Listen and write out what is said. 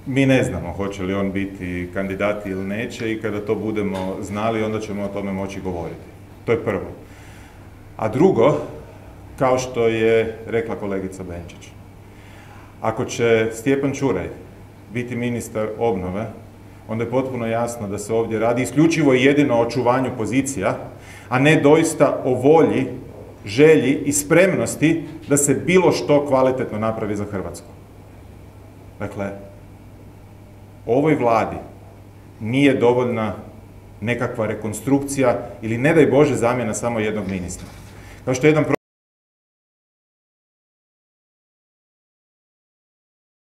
Mi ne znamo hoće li on biti kandidat ili neće i kada to budemo znali, onda ćemo o tome moći govoriti. To je prvo. A drugo, kao što je rekla kolegica Benčić, ako će Stjepan Čuraj biti ministar obnove, onda je potpuno jasno da se ovdje radi isključivo i jedino o očuvanju pozicija, a ne doista o volji, želji i spremnosti da se bilo što kvalitetno napravi za Hrvatsku. Dakle, ovoj Vladi nije dovoljna nekakva rekonstrukcija ili, ne daj Bože, zamjena samo jednog ministra. Kao što je jedan